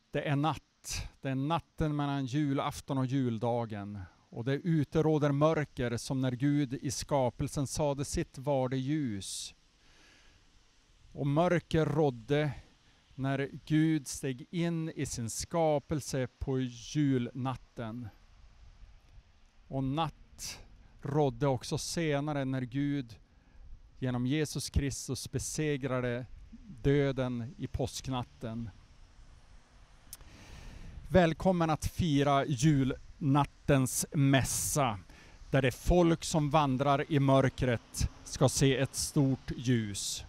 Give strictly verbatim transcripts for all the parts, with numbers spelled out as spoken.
Det är natt. Det är natten mellan julafton och juldagen. Och det uteråder mörker som när Gud i skapelsen sade sitt var det ljus. Och mörker rådde när Gud steg in i sin skapelse på julnatten. Och natt rådde också senare när Gud genom Jesus Kristus besegrade döden i påsknatten. Välkommen att fira julnattens mässa, där det folk som vandrar i mörkret ska se ett stort ljus.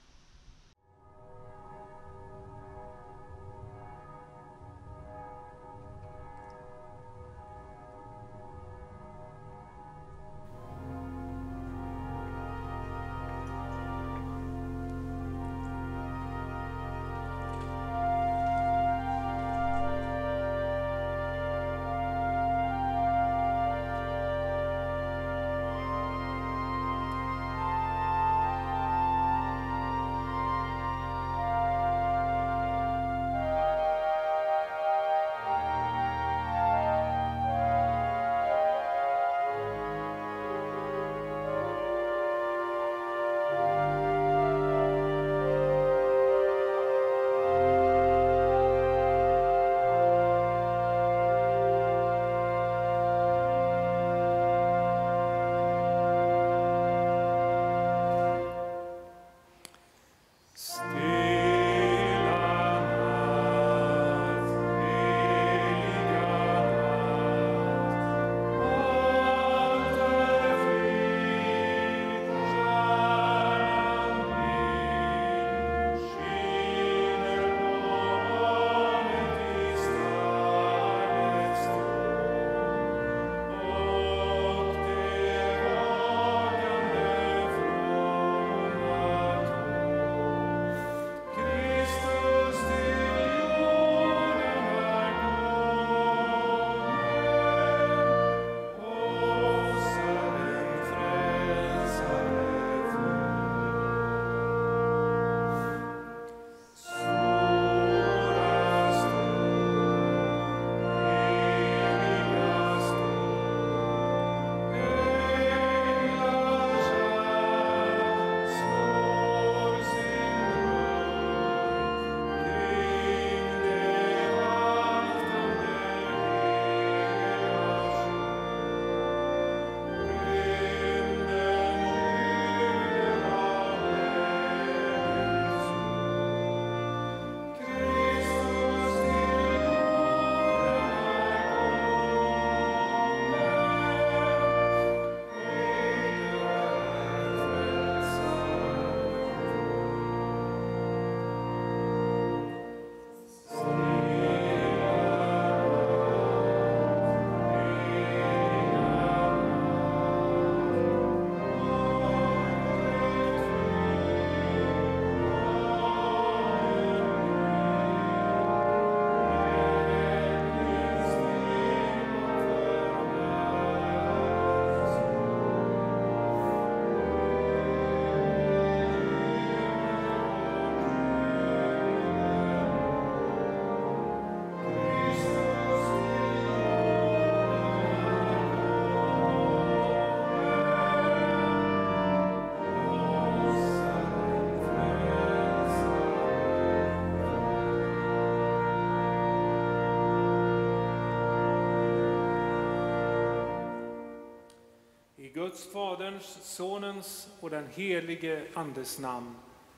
Faderns, Sonens och den helige Andes namn.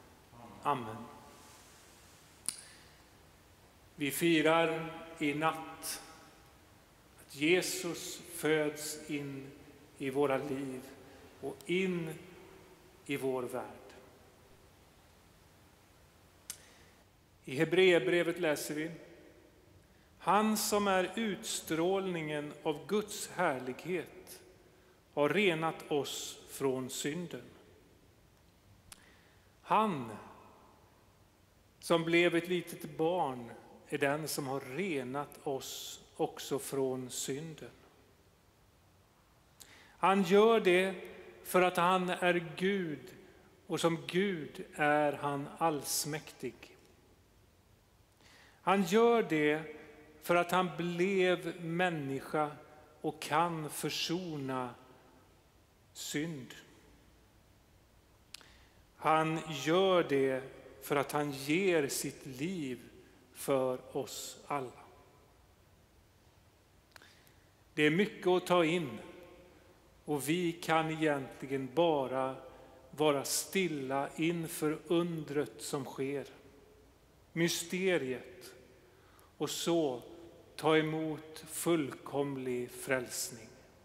Amen. Vi firar i natt att Jesus föds in i våra liv och in i vår värld. I Hebreerbrevet läser vi: Han som är utstrålningen av Guds härlighet har renat oss från synden. Han som blev ett litet barn är den som har renat oss också från synden. Han gör det för att han är Gud, och som Gud är han allsmäktig. Han gör det för att han blev människa och kan försona synd. Han gör det för att han ger sitt liv för oss alla. Det är mycket att ta in och vi kan egentligen bara vara stilla inför undret som sker, mysteriet, och så ta emot fullkomlig frälsning.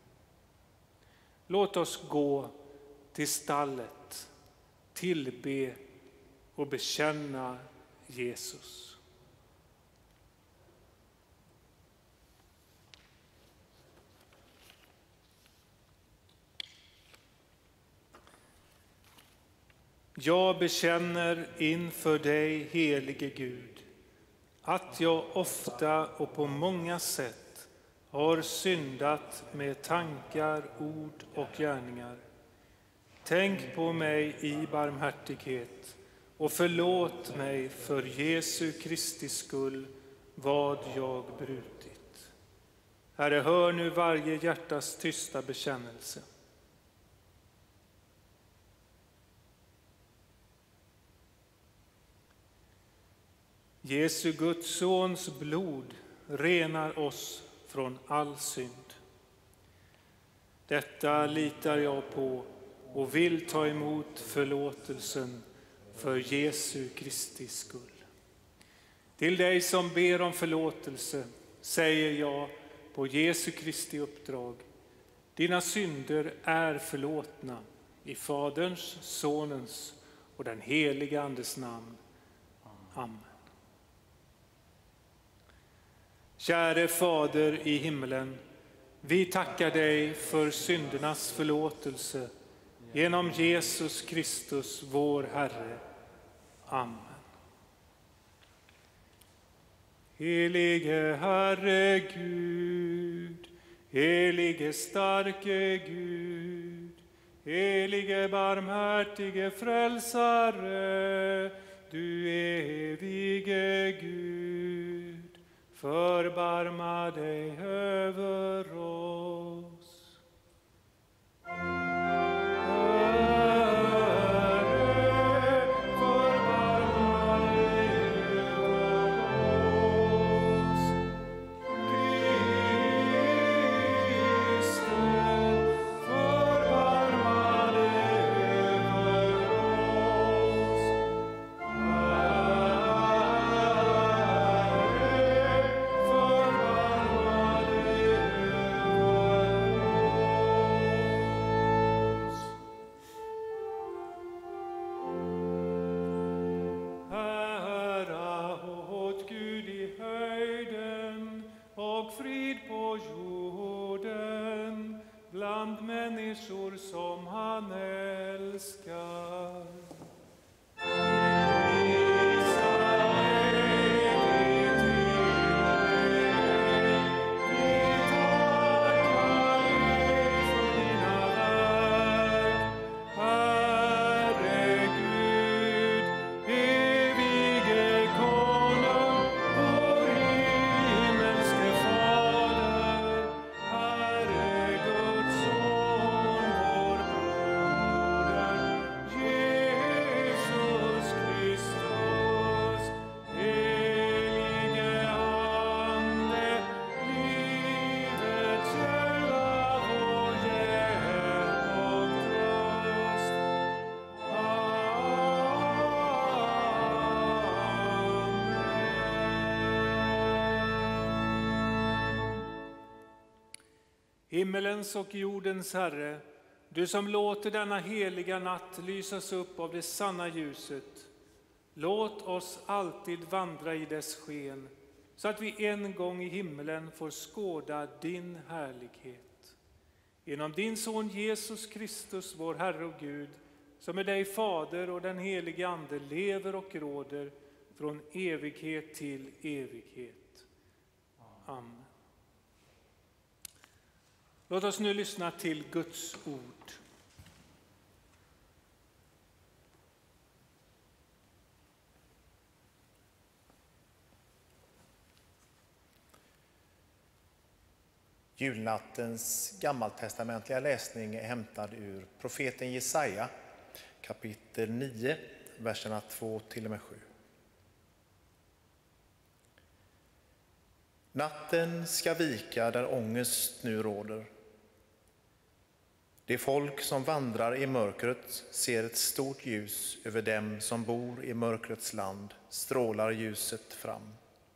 Låt oss gå till stallet, tillbe och bekänna Jesus. Jag bekänner inför dig, helige Gud, att jag ofta och på många sätt har syndat med tankar, ord och gärningar. Tänk på mig i barmhärtighet och förlåt mig för Jesu Kristi skull vad jag brutit. Herre, hör nu varje hjärtas tysta bekännelse. Jesu Guds sons blod renar oss från all synd. Detta litar jag på och vill ta emot förlåtelsen för Jesu Kristi skull. Till dig som ber om förlåtelse säger jag på Jesu Kristi uppdrag: dina synder är förlåtna i Faderns, Sonens och den heliga Andes namn. Amen. Käre Fader i himmelen, vi tackar dig för syndernas förlåtelse genom Jesus Kristus, vår Herre. Amen. Helige Herre Gud, helige starke Gud, helige barmhärtige frälsare, du evige Gud, förbarma dig över oss. Människor som han älskar. Himmelens och jordens Herre, du som låter denna heliga natt lysas upp av det sanna ljuset, låt oss alltid vandra i dess sken, så att vi en gång i himmelen får skåda din härlighet. Genom din son Jesus Kristus, vår Herre och Gud, som med dig Fader och den helige Ande lever och råder från evighet till evighet. Amen. Låt oss nu lyssna till Guds ord. Julnattens gammaltestamentliga läsning är hämtad ur profeten Jesaja, kapitel nio, verserna två till och med sju. Natten ska vika där ångest nu råder. Det folk som vandrar i mörkret ser ett stort ljus. Över dem som bor i mörkrets land strålar ljuset fram.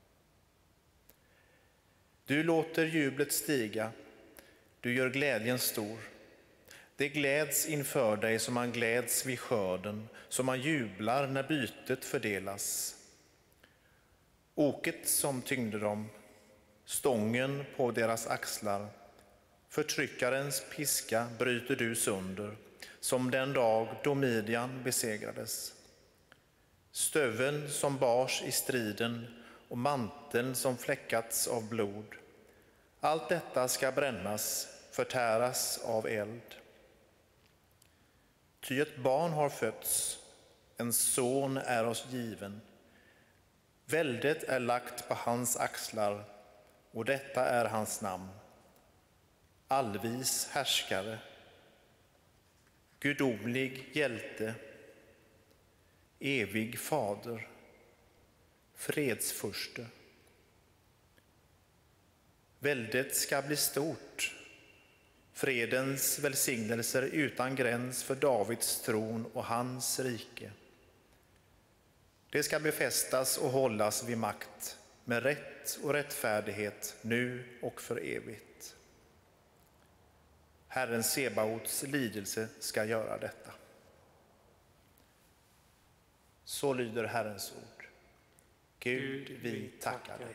Du låter jublet stiga, du gör glädjen stor. Det gläds inför dig som man gläds vid skörden, som man jublar när bytet fördelas. Oket som tyngde dem, stången på deras axlar, förtryckarens piska bryter du sönder, som den dag då Midjan besegrades. Stöveln som bars i striden och manteln som fläckats av blod, allt detta ska brännas, förtäras av eld. Ty ett barn har fötts, en son är oss given. Väldet är lagt på hans axlar, och detta är hans namn. Allvis härskare, gudomlig hjälte, evig fader, fredsfurste. Väldet ska bli stort, fredens välsignelser utan gräns för Davids tron och hans rike. Det ska befästas och hållas vid makt med rätt och rättfärdighet nu och för evigt. Herren Sebaots lidelse ska göra detta. Så lyder Herrens ord. Gud, vi tackar dig.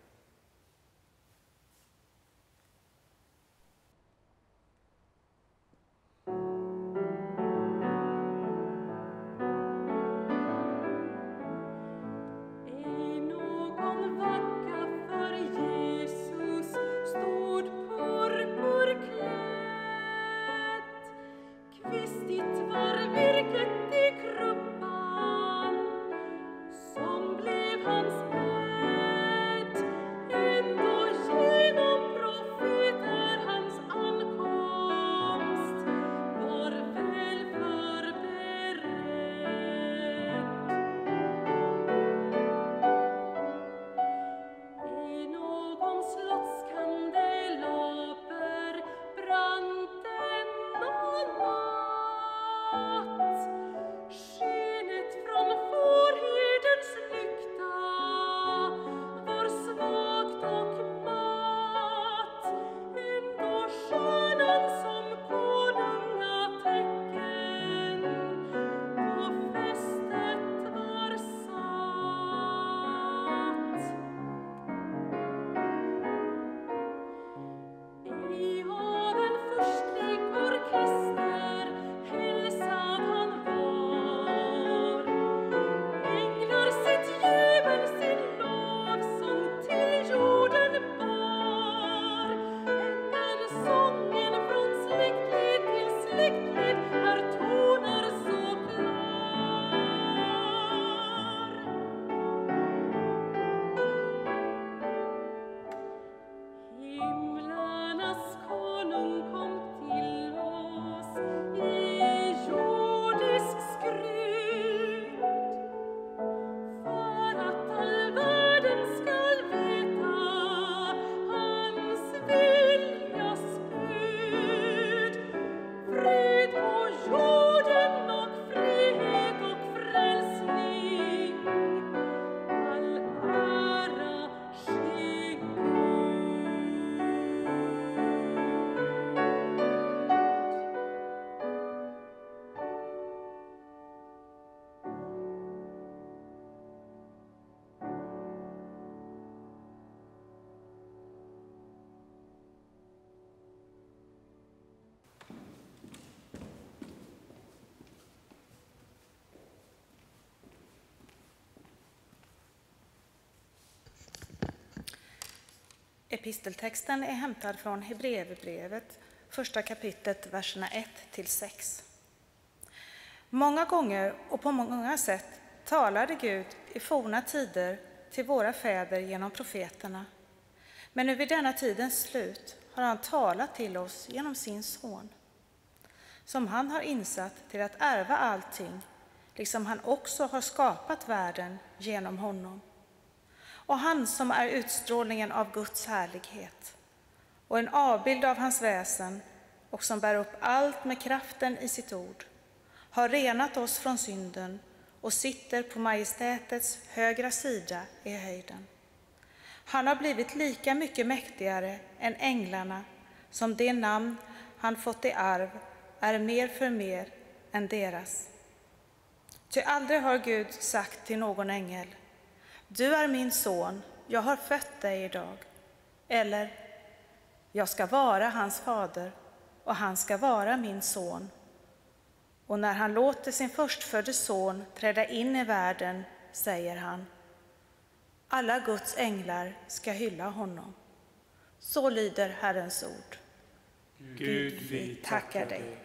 Episteltexten är hämtad från Hebreerbrevet, första kapitlet, verserna ett till sex. Många gånger och på många sätt talade Gud i forna tider till våra fäder genom profeterna. Men nu vid denna tidens slut har han talat till oss genom sin son, som han har insatt till att ärva allting, liksom han också har skapat världen genom honom. Och han som är utstrålningen av Guds härlighet och en avbild av hans väsen och som bär upp allt med kraften i sitt ord, har renat oss från synden och sitter på majestätets högra sida i höjden. Han har blivit lika mycket mäktigare än änglarna, som det namn han fått i arv är mer för mer än deras. Ty aldrig har Gud sagt till någon ängel: du är min son, jag har fött dig idag. Eller, jag ska vara hans fader och han ska vara min son. Och när han låter sin förstfödde son träda in i världen säger han: alla Guds änglar ska hylla honom. Så lyder Herrens ord. Gud, vi tackar dig.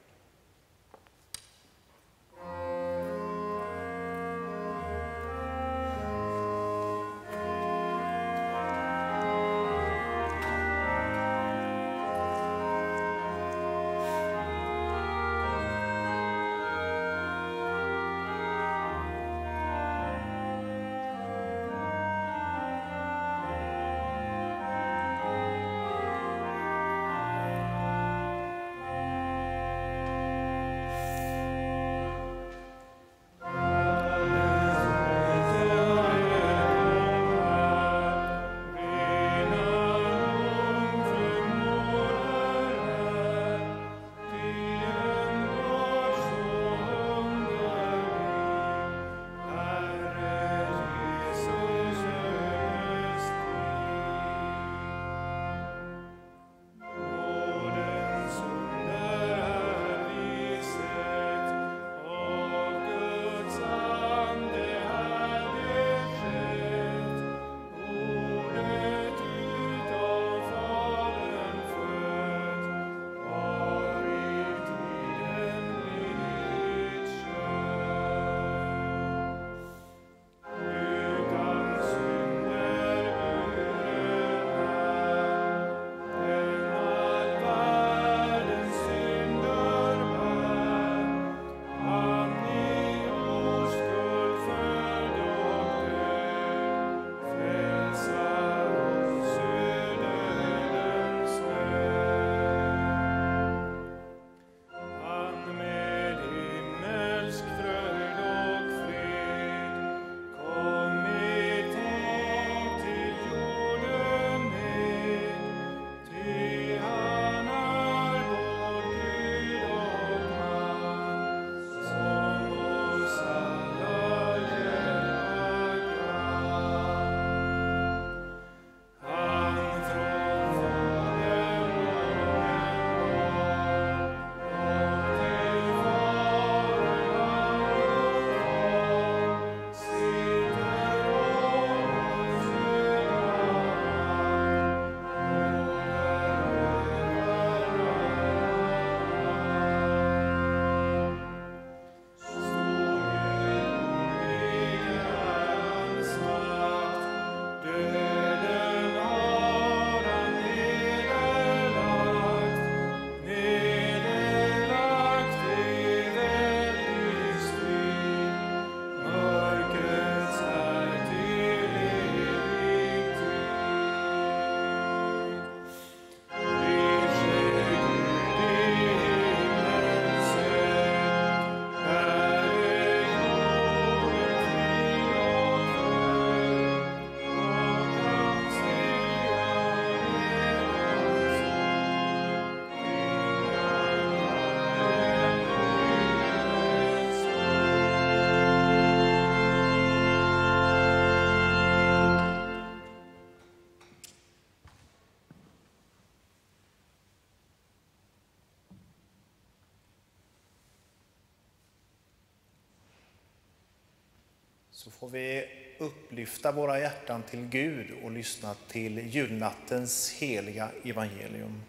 Så får vi upplyfta våra hjärtan till Gud och lyssna till julnattens heliga evangelium.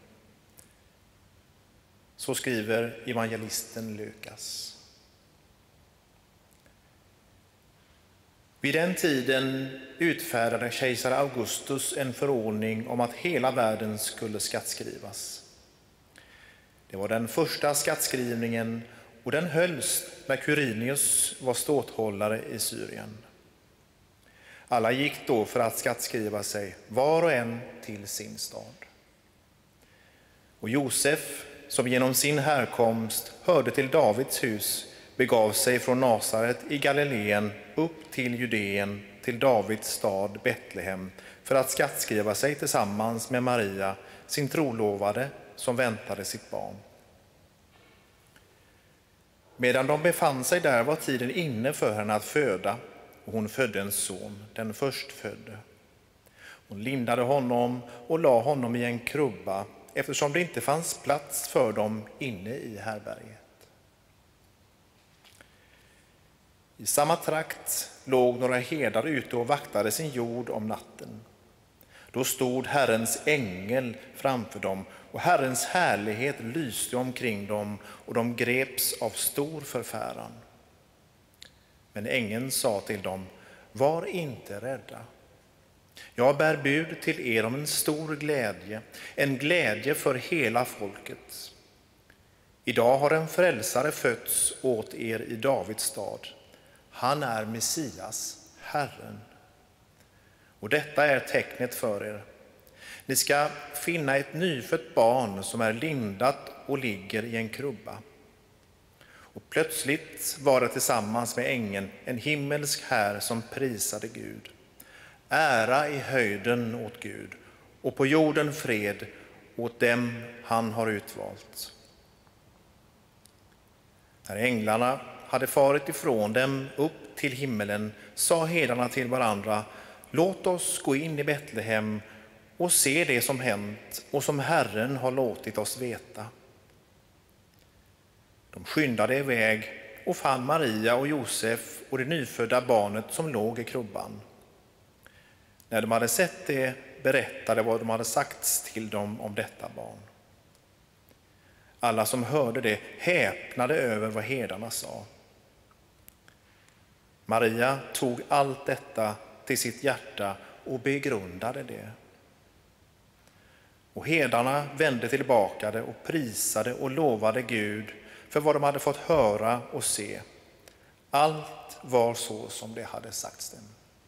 Så skriver evangelisten Lukas. Vid den tiden utfärdade kejsar Augustus en förordning om att hela världen skulle skattskrivas. Det var den första skattskrivningen och den hölls när Quirinius var ståthållare i Syrien. Alla gick då för att skattskriva sig, var och en till sin stad. Och Josef, som genom sin härkomst hörde till Davids hus, begav sig från Nasaret i Galileen upp till Judeen, till Davids stad Betlehem, för att skattskriva sig tillsammans med Maria, sin trolovade, som väntade sitt barn. Medan de befann sig där var tiden inne för henne att föda, och hon födde en son, den förstfödde. Hon lindade honom och la honom i en krubba, eftersom det inte fanns plats för dem inne i härberget. I samma trakt låg några herdar ute och vaktade sin jord om natten. Då stod Herrens ängel framför dem, och Herrens härlighet lyste omkring dem, och de greps av stor förfäran. Men ängeln sa till dem: var inte rädda. Jag bär bud till er om en stor glädje, en glädje för hela folket. Idag har en frälsare fötts åt er i Davids stad. Han är Messias, Herren. Och detta är tecknet för er. Ni ska finna ett nyfött barn som är lindat och ligger i en krubba. Och plötsligt var det tillsammans med ängeln en himmelsk här som prisade Gud. Ära i höjden åt Gud, och på jorden fred åt dem han har utvalt. När änglarna hade farit ifrån dem upp till himmelen sa herdarna till varandra: låt oss gå in i Betlehem och se det som hänt och som Herren har låtit oss veta. De skyndade iväg och fann Maria och Josef och det nyfödda barnet som låg i krubban. När de hade sett det berättade vad de hade sagts till dem om detta barn. Alla som hörde det häpnade över vad herdarna sa. Maria tog allt detta till sitt hjärta och begrundade det. Och herdarna vände tillbaka och prisade och lovade Gud för vad de hade fått höra och se. Allt var så som det hade sagts dem.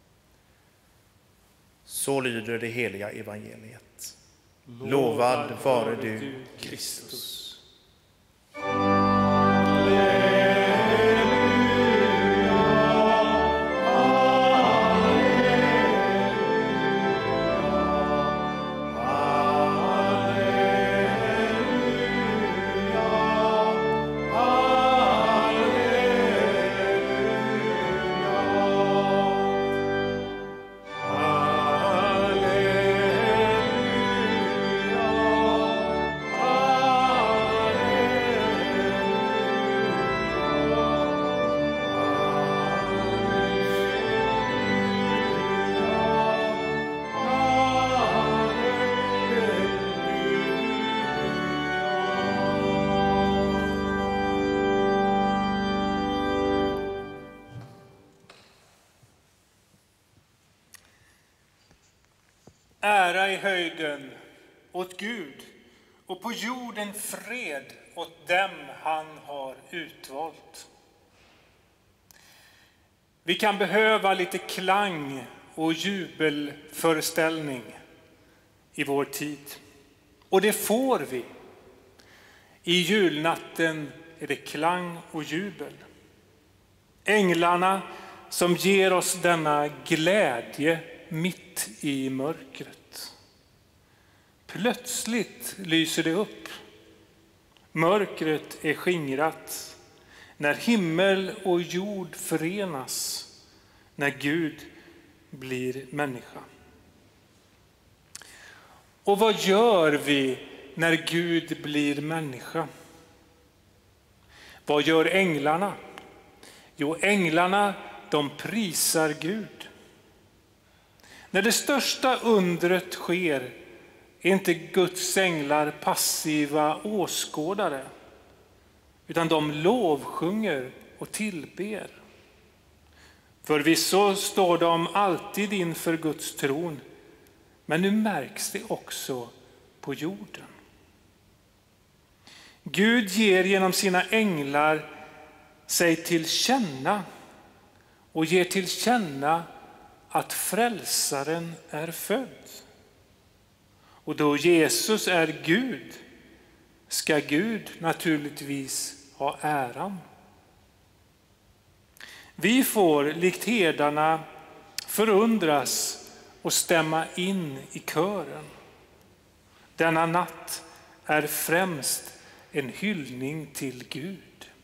Så lyder det heliga evangeliet. Lovad vare du, Kristus. Ära i höjden åt Gud och på jorden fred åt dem han har utvalt. Vi kan behöva lite klang och jubelföreställning i vår tid. Och det får vi. I julnatten är det klang och jubel. Änglarna som ger oss denna glädje mitt i mörkret. Plötsligt lyser det upp. Mörkret är skingrat när himmel och jord förenas, när Gud blir människa. Och vad gör vi när Gud blir människa? Vad gör änglarna? Jo, änglarna, de prisar Gud. När det största undret sker är inte Guds änglar passiva åskådare, utan de lovsjunger och tillber. Förvisso står de alltid inför Guds tron, men nu märks det också på jorden. Gud ger genom sina änglar sig till känna och ger till känna att frälsaren är född. Och då Jesus är Gud ska Gud naturligtvis ha äran. Vi får likt herdarna förundras och stämma in i kören. Denna natt är främst en hyllning till Gud.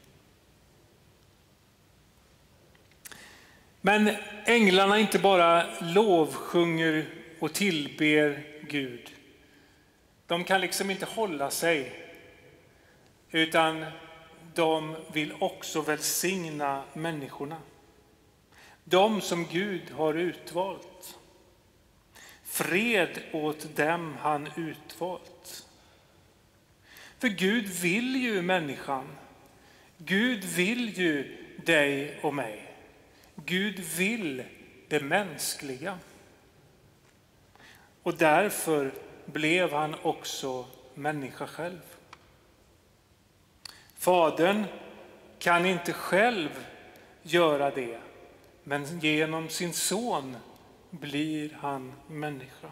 Men änglarna inte bara lovsjunger och tillber Gud. De kan liksom inte hålla sig, utan de vill också välsigna människorna. De som Gud har utvalt. Fred åt dem han utvalt. För Gud vill ju människan. Gud vill ju dig och mig. Gud vill det mänskliga. Och därför blev han också människa själv. Fadern kan inte själv göra det, men genom sin son blir han människa.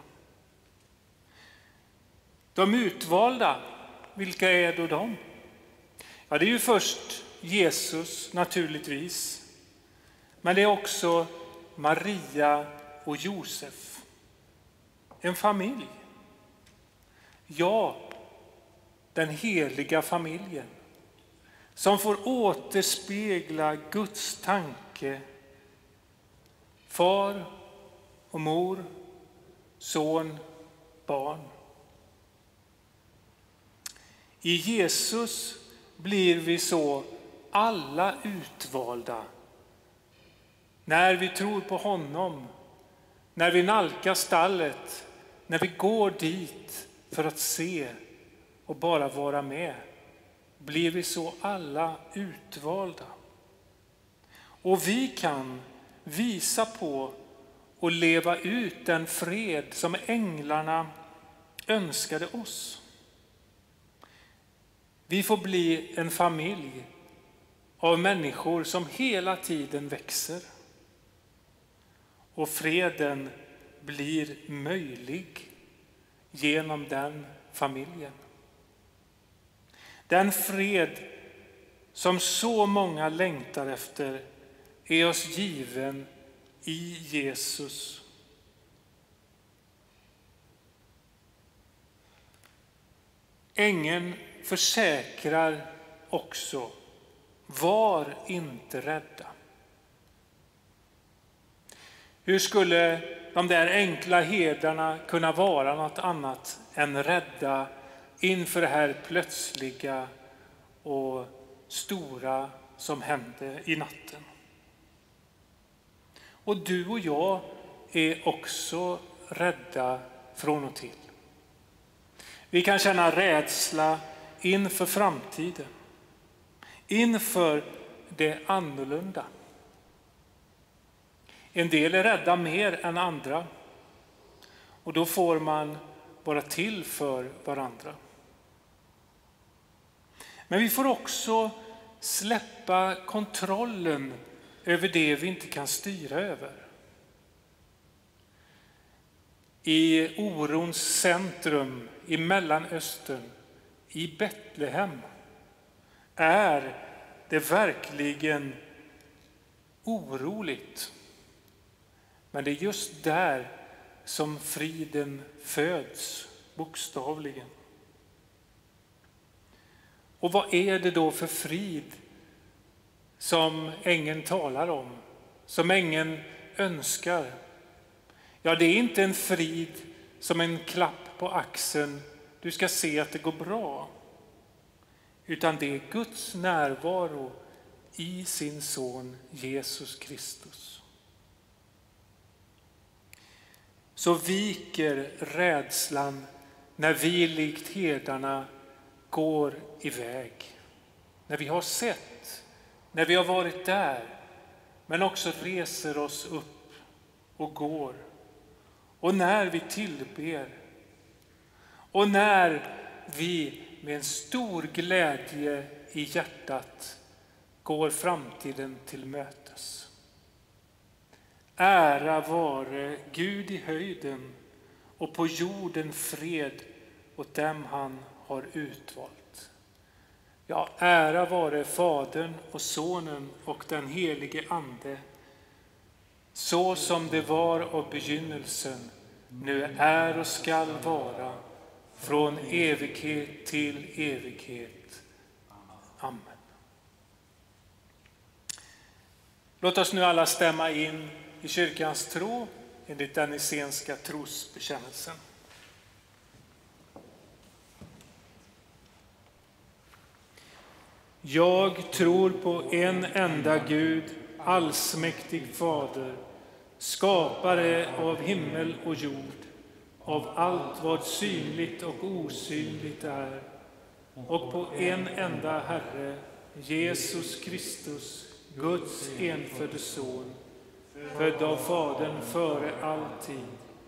De utvalda, vilka är då de? Ja, det är ju först Jesus naturligtvis, men det är också Maria och Josef. En familj. Ja, den heliga familjen som får återspegla Guds tanke. Far och mor, son, barn. I Jesus blir vi så alla utvalda. När vi tror på honom, när vi nalkas stallet, när vi går dit för att se och bara vara med, blir vi så alla utvalda. Och vi kan visa på och leva ut den fred som änglarna önskade oss. Vi får bli en familj av människor som hela tiden växer. Och freden blir möjlig genom den familjen. Den fred som så många längtar efter är oss given i Jesus. Ängeln försäkrar också: var inte rädda. Hur skulle de där enkla herdarna kunna vara något annat än rädda inför det här plötsliga och stora som hände i natten? Och du och jag är också rädda från och till. Vi kan känna rädsla inför framtiden, inför det annorlunda. En del är rädda mer än andra, och då får man vara till för varandra. Men vi får också släppa kontrollen över det vi inte kan styra över. I orons centrum i Mellanöstern, i Betlehem, är det verkligen oroligt. Men det är just där som friden föds, bokstavligen. Och vad är det då för frid som ängeln talar om, som ängeln önskar? Ja, det är inte en frid som en klapp på axeln, du ska se att det går bra. Utan det är Guds närvaro i sin son Jesus Kristus. Så viker rädslan när vi likt herdarna går iväg. När vi har sett, när vi har varit där, men också reser oss upp och går. Och när vi tillber, och när vi med en stor glädje i hjärtat går framtiden till mötes. Ära vare Gud i höjden och på jorden fred åt dem han har utvalt. Ja, ära vare Fadern och Sonen och den helige Ande, så som det var av begynnelsen, nu är och skall vara, från evighet till evighet. Amen. Låt oss nu alla stämma in i kyrkans tro enligt den nicénska trosbekännelsen. Jag tror på en enda Gud, allsmäktig Fader, skapare av himmel och jord, av allt vad synligt och osynligt är, och på en enda Herre, Jesus Kristus, Guds enfödde son, född av Fadern före all tid,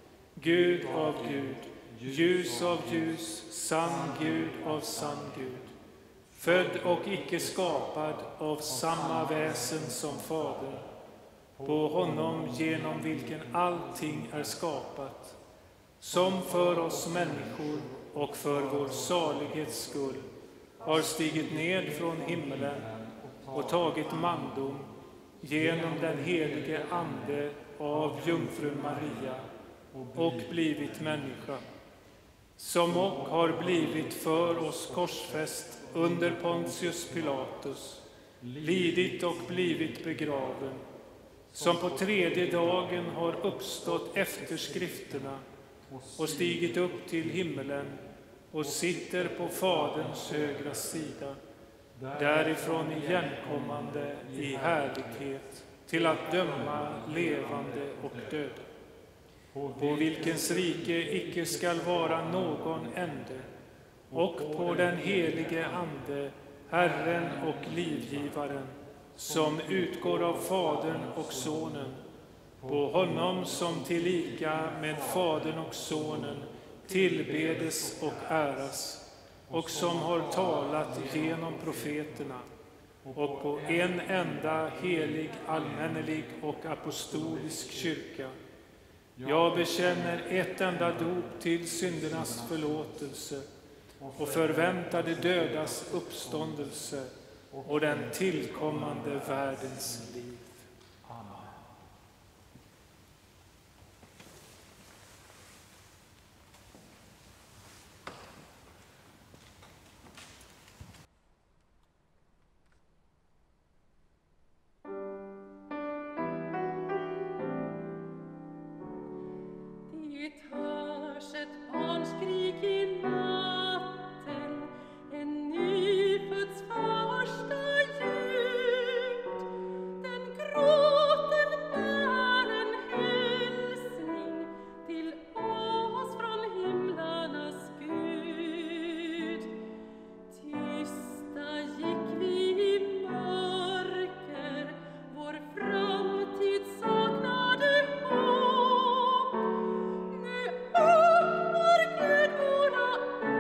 Gud av Gud, ljus av ljus, sann Gud av sann Gud, född och icke skapad av samma väsen som Fadern, på honom genom vilken allting är skapat, som för oss människor och för vår salighets skull har stigit ned från himmelen och tagit mandom genom den helige Ande av jungfrun Maria och blivit människa, som och har blivit för oss korsfäst under Pontius Pilatus, lidit och blivit begraven, som på tredje dagen har uppstått efter skrifterna och stigit upp till himmelen och sitter på Faderns högra sida, därifrån igenkommande i härlighet till att döma levande och döda, på vilkens rike icke skall vara någon ände, och på den helige Ande, Herren och livgivaren, som utgår av Fadern och Sonen, på honom som tillika med Fadern och Sonen tillbedes och äras, och som har talat genom profeterna, och på en enda helig, allmännelig och apostolisk kyrka. Jag bekänner ett enda dop till syndernas förlåtelse och förväntar de dödas uppståndelse och den tillkommande världens liv. Gud våra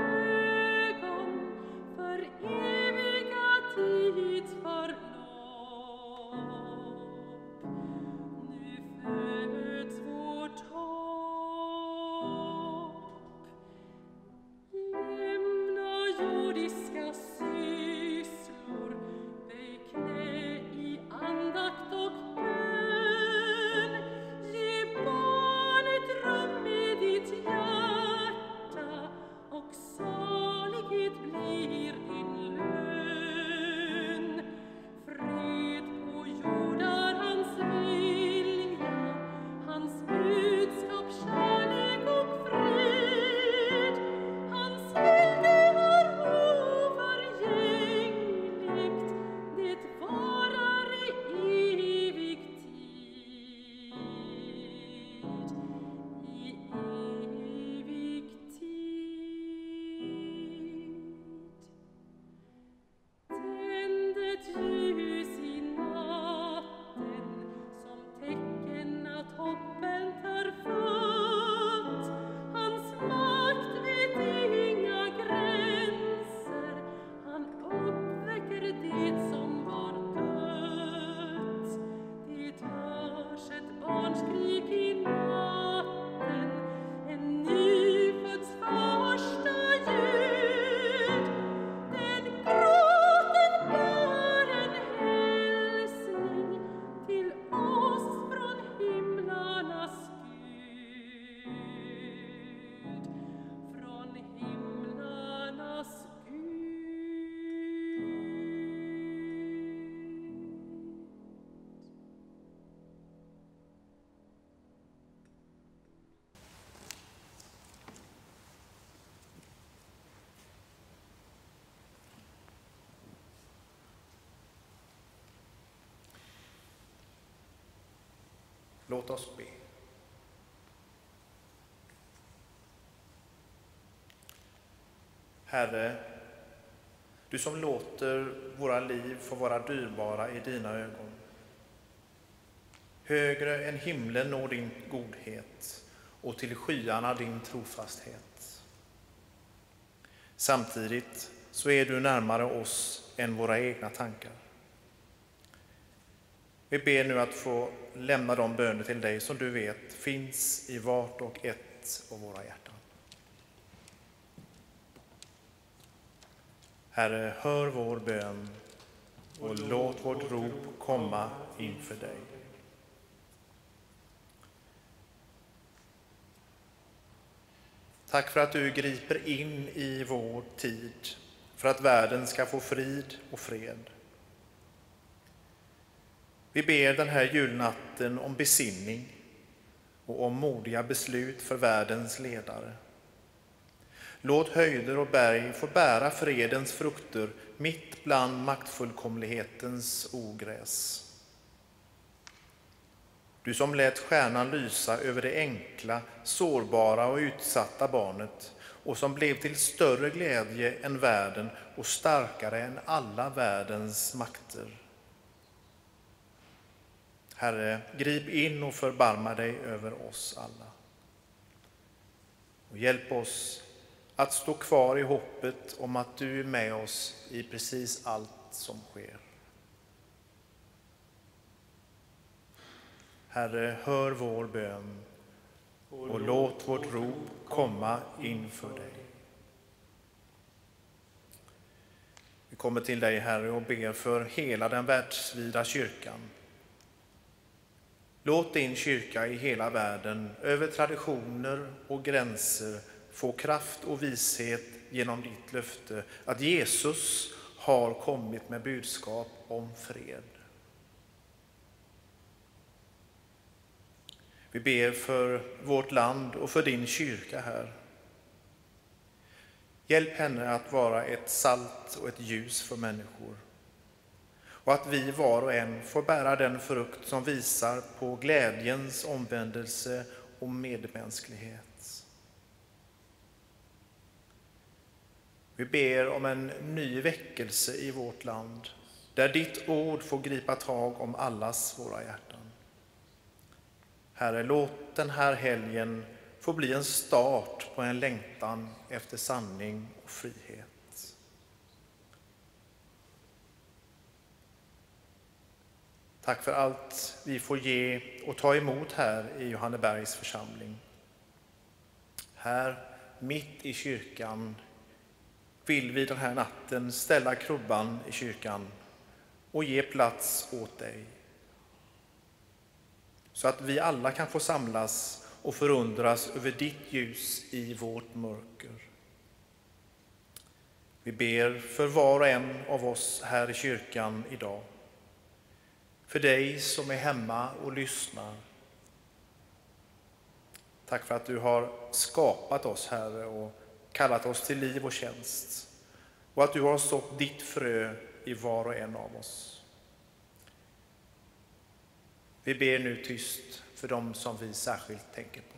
Låt oss be. Herre, du som låter våra liv få vara dyrbara i dina ögon. Högre än himlen når din godhet och till skyarna din trofasthet. Samtidigt så är du närmare oss än våra egna tankar. Vi ber nu att få lämna de böner till dig som du vet finns i vart och ett av våra hjärtan. Herre, hör vår bön och låt vårt rop komma inför dig. Tack för att du griper in i vår tid, för att världen ska få frid och fred. Vi ber den här julnatten om besinning och om modiga beslut för världens ledare. Låt höjder och berg få bära fredens frukter mitt bland maktfullkomlighetens ogräs. Du som lät stjärnan lysa över det enkla, sårbara och utsatta barnet och som blev till större glädje än världen och starkare än alla världens makter. Herre, grip in och förbarma dig över oss alla. Och hjälp oss att stå kvar i hoppet om att du är med oss i precis allt som sker. Herre, hör vår bön och låt vårt rop komma inför dig. Vi kommer till dig, Herre, och ber för hela den världsvida kyrkan. Låt din kyrka i hela världen, över traditioner och gränser, få kraft och vishet genom ditt löfte att Jesus har kommit med budskap om fred. Vi ber för vårt land och för din kyrka här. Hjälp henne att vara ett salt och ett ljus för människor. Och att vi var och en får bära den frukt som visar på glädjens omvändelse och medmänsklighet. Vi ber om en ny väckelse i vårt land, där ditt ord får gripa tag om allas våra hjärtan. Herre, låt den här helgen få bli en start på en längtan efter sanning och frihet. Tack för allt vi får ge och ta emot här i Johannebergs församling. Här, mitt i kyrkan, vill vi den här natten ställa krubban i kyrkan och ge plats åt dig. Så att vi alla kan få samlas och förundras över ditt ljus i vårt mörker. Vi ber för var och en av oss här i kyrkan idag. För dig som är hemma och lyssnar. Tack för att du har skapat oss, Herre, och kallat oss till liv och tjänst. Och att du har sått ditt frö i var och en av oss. Vi ber nu tyst för dem som vi särskilt tänker på.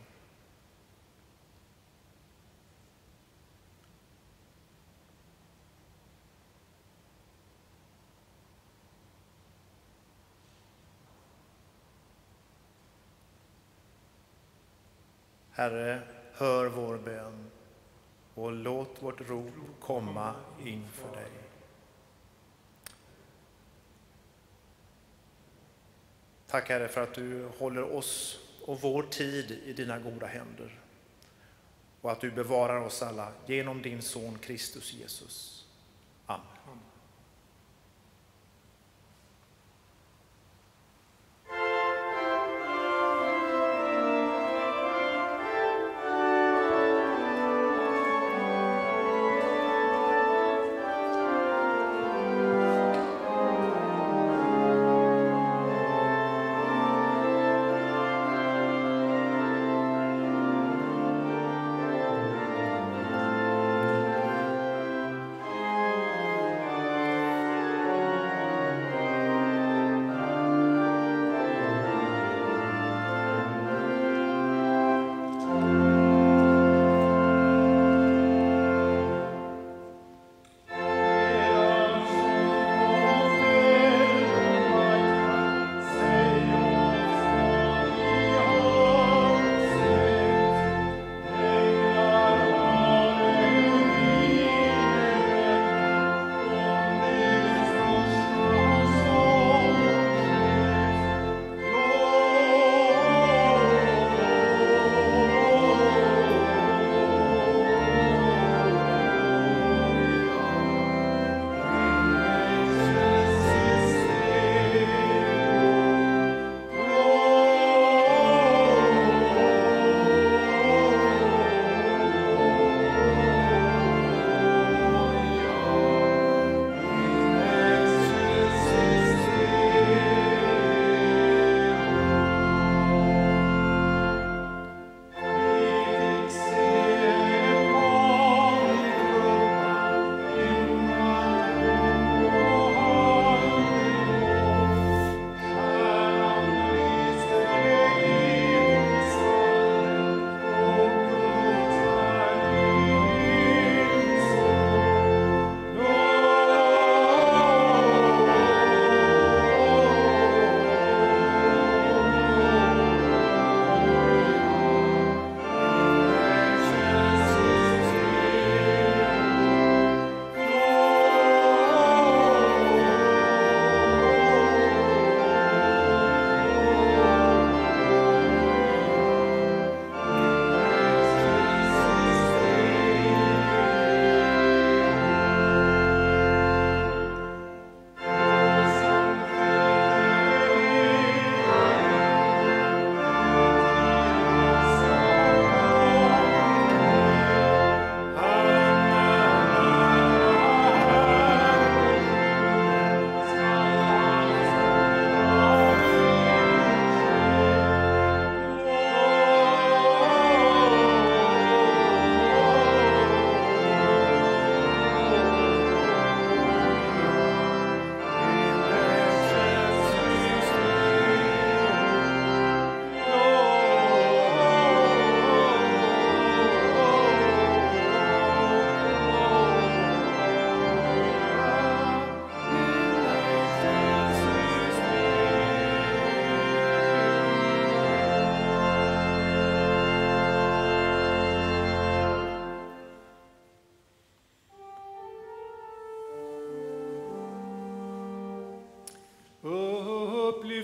Herre, hör vår bön och låt vårt rop komma inför dig. Tack, Herre, för att du håller oss och vår tid i dina goda händer och att du bevarar oss alla genom din son Kristus Jesus. Amen.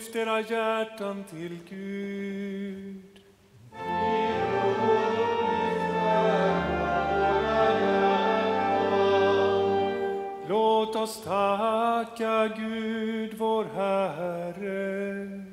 lyft era hjärtan till Gud. Låt oss tacka Gud, vår Herre.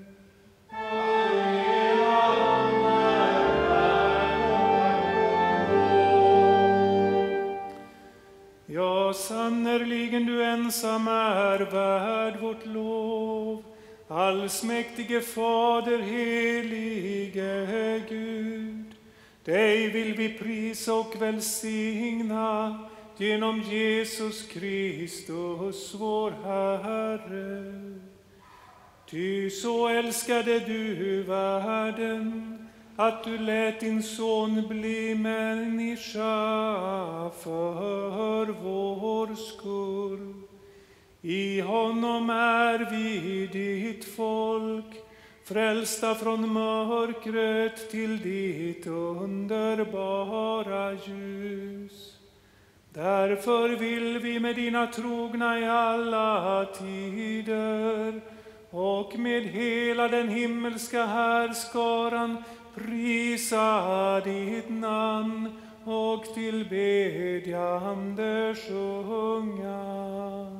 Ja, sannerligen du ensam är värd vårt lov. Allsmäktige Fader, helige Gud. Dig vill vi prisa och välsigna genom Jesus Kristus, vår Herre. Ty så älskade du världen, att du lät din son bli människa för vår skull. I honom är vi ditt folk, frälsta från mörkret till ditt underbara ljus. Därför vill vi med dina trogna i alla tider och med hela den himmelska härskaran prisa ditt namn och tillbedjande sjunga.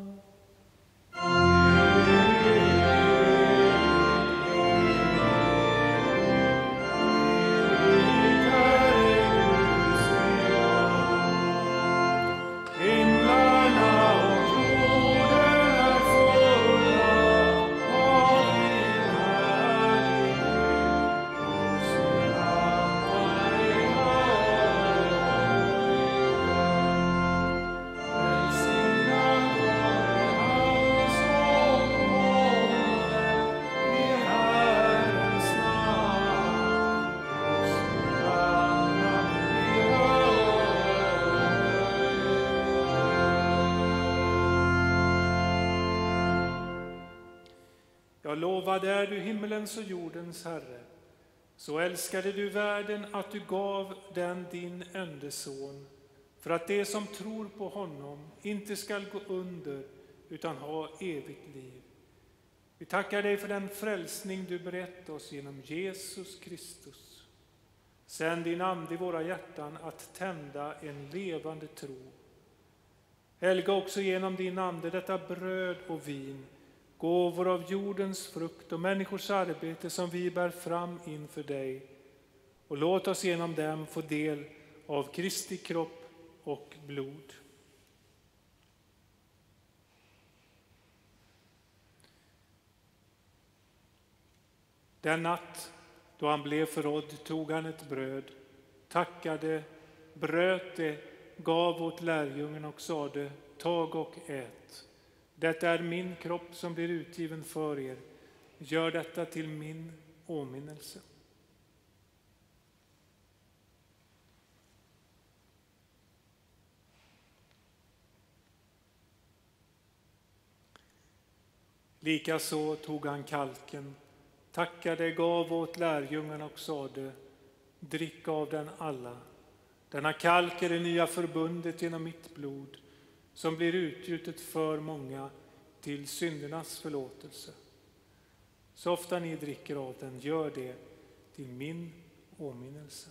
Jag lovad är du himmelens och jordens Herre. Så älskade du världen att du gav den din enda son, för att det som tror på honom inte skall gå under utan ha evigt liv. Vi tackar dig för den frälsning du berett oss genom Jesus Kristus. Sänd din ande i våra hjärtan att tända en levande tro. Helga också genom din ande detta bröd och vin, gåvor av jordens frukt och människors arbete som vi bär fram inför dig. Och låt oss genom dem få del av Kristi kropp och blod. Den natt då han blev förrådd tog han ett bröd, tackade, bröt det, gav åt lärjungen och sade: tag och ät. Detta är min kropp som blir utgiven för er. Gör detta till min åminnelse. Likaså tog han kalken, tackade, gav åt lärjungarna och sade: drick av den alla. Denna kalk är det nya förbundet genom mitt blod, som blir utgjutet för många till syndernas förlåtelse. Så ofta ni dricker av den, gör det till min åminnelse.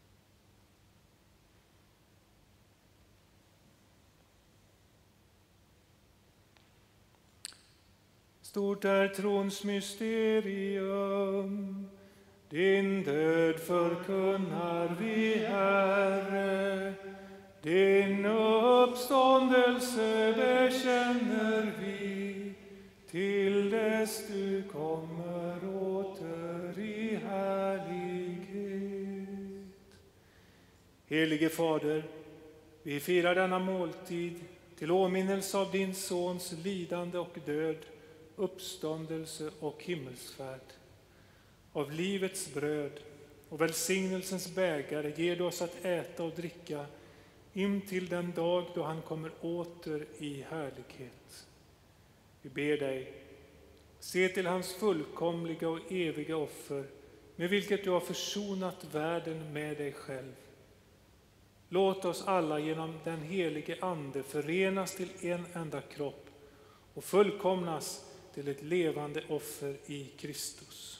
Stort är trons mysterium, din död förkunnar vi, Herre. Din uppståndelse bekänner vi, till dess du kommer åter i härlighet. Helige Fader, vi firar denna måltid till åminnelse av din Sons lidande och död, uppståndelse och himmelsfärd. Av livets bröd och välsignelsens bägare ger du oss att äta och dricka in till den dag då han kommer åter i härlighet. Vi ber dig, se till hans fullkomliga och eviga offer, med vilket du har försonat världen med dig själv. Låt oss alla genom den helige Ande förenas till en enda kropp och fullkomnas till ett levande offer i Kristus.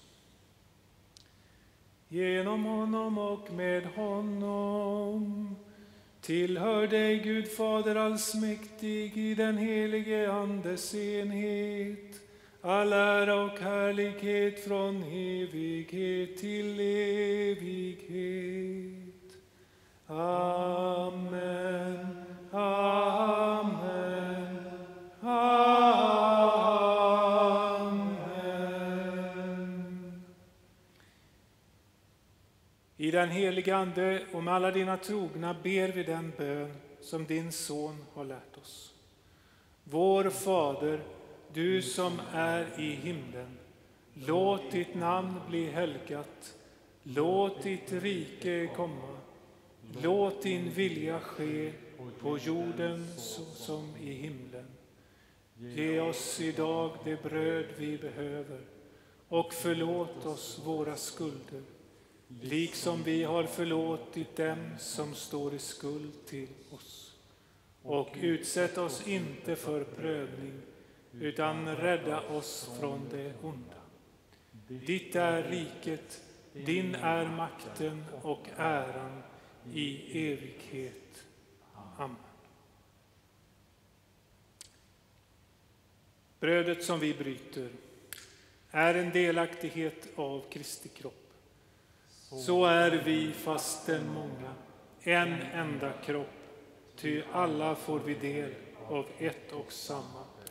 Genom honom och med honom tillhör dig Gud Fader allsmäktig i den helige Andes enhet, all ära och härlighet från evighet till evighet. Amen, amen, amen. I den helige Ande och med alla dina trogna ber vi den bön som din son har lärt oss. Vår Fader, du som är i himlen, låt ditt namn bli helgat, låt ditt rike komma, låt din vilja ske på jorden så som i himlen. Ge oss idag det bröd vi behöver och förlåt oss våra skulder, liksom vi har förlåtit dem som står i skuld till oss. Och utsätt oss inte för prövning, utan rädda oss från det onda. Ditt är riket, din är makten och äran i evighet. Amen. Brödet som vi bryter är en delaktighet av Kristi kropp. Så är vi fastän många, en enda kropp, ty alla får vi del av ett och samma bröd.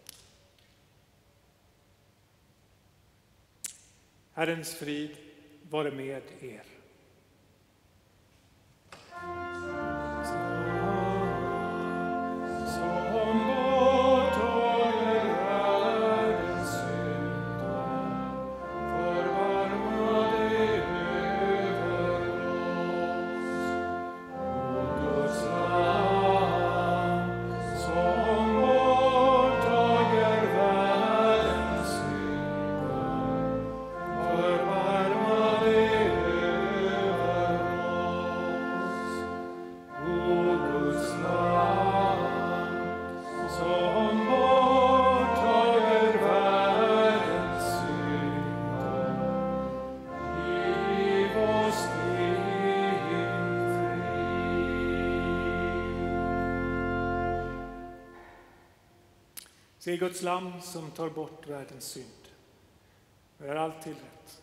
Herrens frid vare med er. Se Guds lam som tar bort världens synd. Vi är alltid rätt.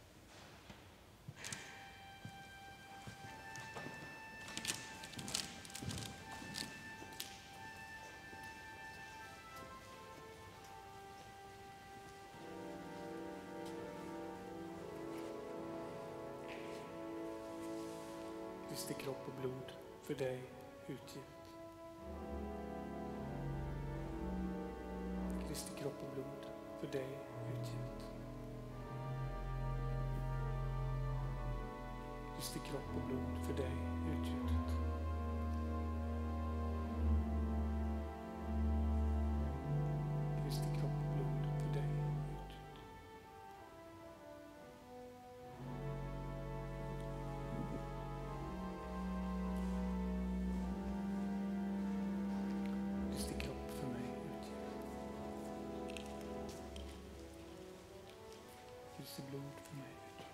Kristi kropp och blod för dig utgivet. Kristi kropp och blod för dig utgivet. Kristi kropp och blod för dig utgjutet. Kristi kropp och blod för dig utgjutet. Kristi kropp för mig utgivet. Kristi blod för mig utgjutet.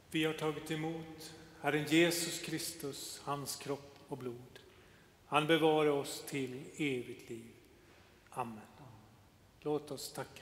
Vi har tagit emot Herren Jesus Kristus, hans kropp och blod. Han bevarar oss till evigt liv. Amen. Låt oss tacka.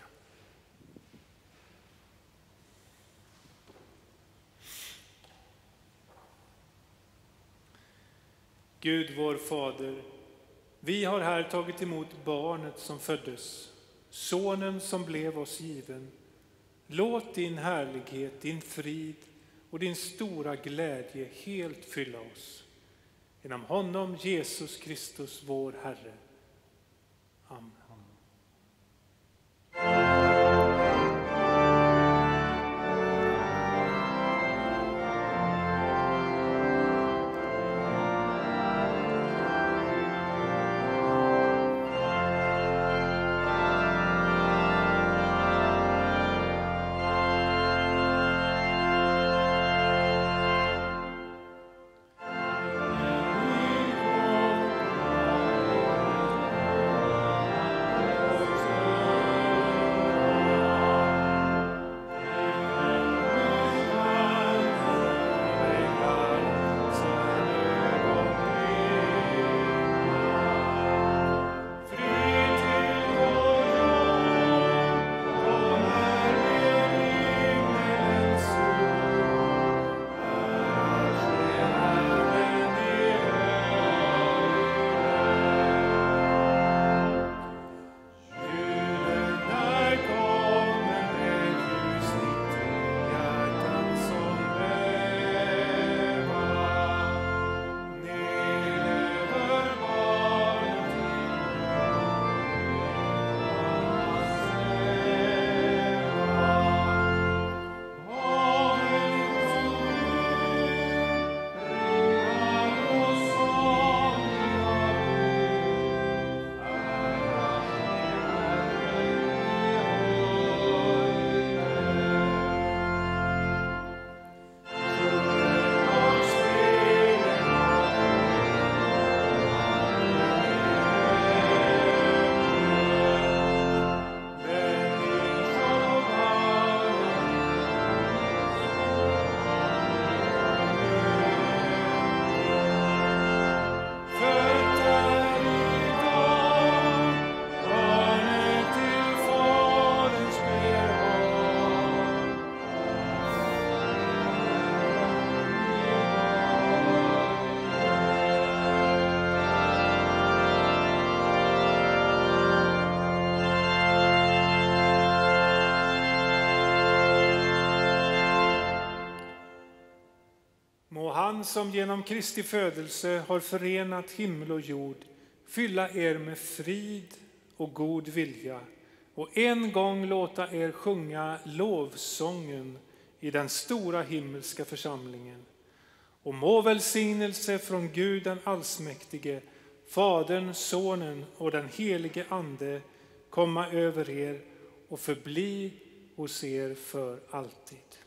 Gud vår Fader, vi har här tagit emot barnet som föddes, sonen som blev oss given. Låt din härlighet, din frid och din stora glädje helt fylla oss. Genom honom, Jesus Kristus, vår Herre. Amen. Han som genom Kristi födelse har förenat himmel och jord, fylla er med frid och god vilja och en gång låta er sjunga lovsången i den stora himmelska församlingen. Och må välsignelse från Gud den allsmäktige, Fadern, Sonen och den helige Ande komma över er och förbli hos er för alltid.